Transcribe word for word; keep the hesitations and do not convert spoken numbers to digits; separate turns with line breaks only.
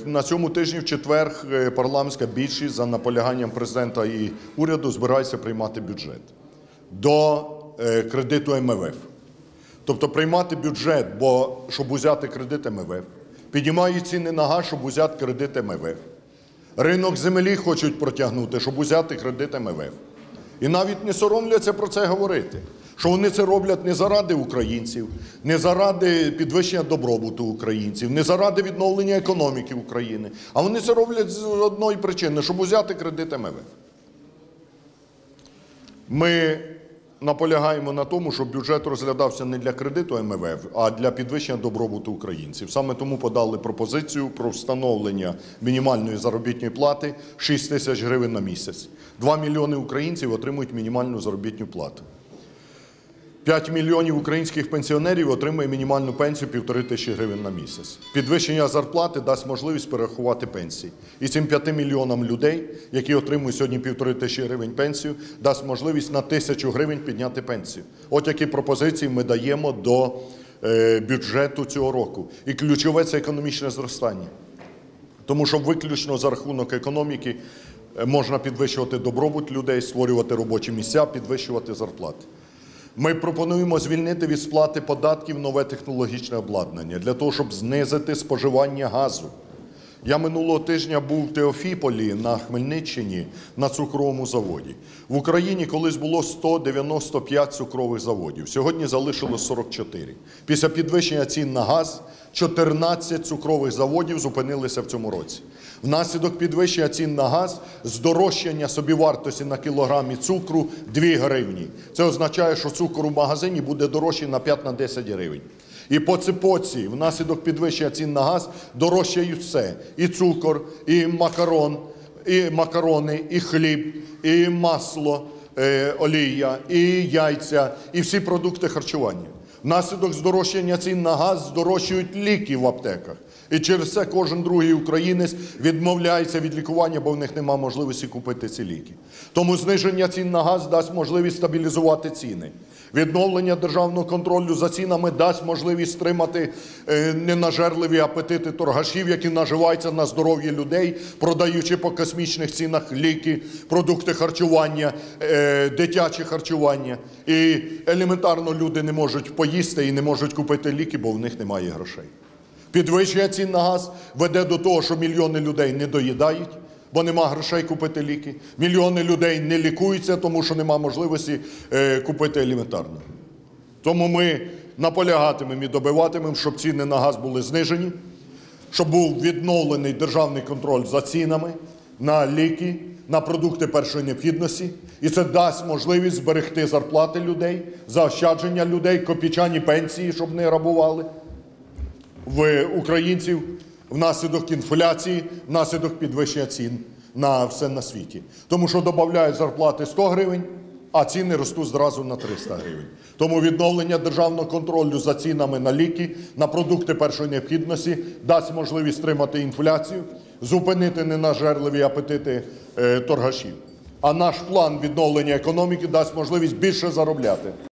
На цьому тижні в четвер парламентська більшість за наполяганням президента і уряду збирається приймати бюджет до кредиту ем еф. Тобто приймати бюджет, бо щоб узяти кредит ем еф, піднімають ціни на газ, щоб узяти кредит ем еф. Ринок землі хочуть протягнути, щоб узяти кредит ем еф. І навіть не соромляться про це говорити, що вони це роблять не заради українців, не заради підвищення добробуту українців, не заради відновлення економіки України, а вони це роблять з одної причини, щоб узяти кредит ем еф. Ми наполягаємо на тому, щоб бюджет розглядався не для кредиту ем еф, а для підвищення добробуту українців. Саме тому подали пропозицію про встановлення мінімальної заробітної плати шість тисяч гривень на місяць. Два мільйони українців отримують мінімальну заробітну плату. п'ять мільйонів українських пенсіонерів отримує мінімальну пенсію півтори тисячі гривень на місяць. Підвищення зарплати дасть можливість перерахувати пенсії. І цим п'яти мільйонам людей, які отримують сьогодні півтори тисячі гривень пенсію, дасть можливість на тисячу гривень підняти пенсію. От які пропозиції ми даємо до е, бюджету цього року. І ключове – це економічне зростання. Тому що виключно за рахунок економіки можна підвищувати добробут людей, створювати робочі місця, підвищувати зарплати. Ми пропонуємо звільнити від сплати податків нове технологічне обладнання для того, щоб знизити споживання газу. Я минулого тижня був в Теофіполі на Хмельниччині на цукровому заводі. В Україні колись було сто дев'яносто п'ять цукрових заводів, сьогодні залишилось сорок чотири. Після підвищення цін на газ чотирнадцять цукрових заводів зупинилися в цьому році. Внаслідок підвищення цін на газ здорожчання собівартості на кілограмі цукру дві гривні. Це означає, що цукор у магазині буде дорожчий на п'ять-десять гривень. І по цепочці внаслідок підвищення цін на газ дорожчають все. І цукор, і макарон, і макарони, і хліб, і масло, е, олія, і яйця, і всі продукти харчування. Внаслідок здорожчання цін на газ здорожчують ліки в аптеках. І через це кожен другий українець відмовляється від лікування, бо в них немає можливості купити ці ліки. Тому зниження цін на газ дасть можливість стабілізувати ціни. Відновлення державного контролю за цінами дасть можливість стримати е, ненажерливі апетити торгашів, які наживаються на здоров'ї людей, продаючи по космічних цінах ліки, продукти харчування, е, дитяче харчування. І елементарно люди не можуть поїсти і не можуть купити ліки, бо в них немає грошей. Підвищення цін на газ веде до того, що мільйони людей не доїдають, бо нема грошей купити ліки. Мільйони людей не лікуються, тому що нема можливості е, купити елементарно. Тому ми наполягатимемо і добиватимемо, щоб ціни на газ були знижені, щоб був відновлений державний контроль за цінами на ліки, на продукти першої необхідності. І це дасть можливість зберегти зарплати людей, заощадження людей, копійчані пенсії, щоб не грабували в українців внаслідок інфляції, внаслідок підвищення цін на все на світі. Тому що додають зарплати сто гривень, а ціни ростуть зразу на триста гривень. Тому відновлення державного контролю за цінами на ліки, на продукти першої необхідності дасть можливість стримати інфляцію, зупинити ненажерливі апетити е, торгашів. А наш план відновлення економіки дасть можливість більше заробляти.